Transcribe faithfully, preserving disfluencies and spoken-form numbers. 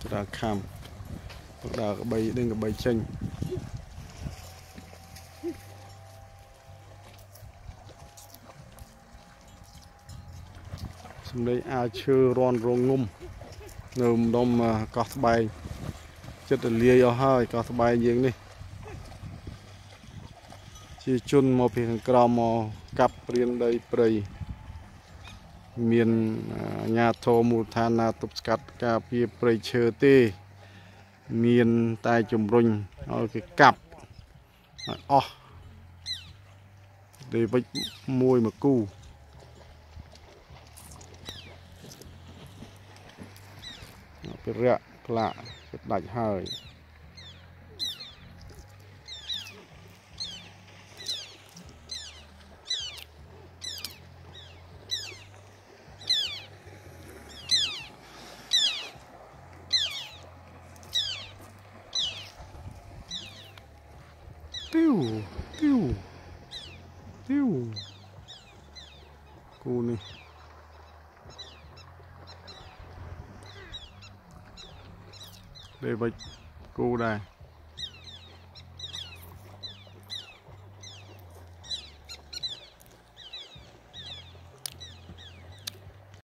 ra kham đào cái bay đừng cái bay chênh xong đây ai chưa ron rong ngum ngum đông mà có bay chất là lia ao hơi có bay dương đi chỉ chun một phiền crom một cặp riêng đây prey miền nhà thô mù than na tục cắt cà phê prey chơi tê miền tai chùm rung ở cái cặp oh để với môi mà cu cái rạ lạ cái đạch hơi tiêu tiêu tiêu cu này đây với cu đây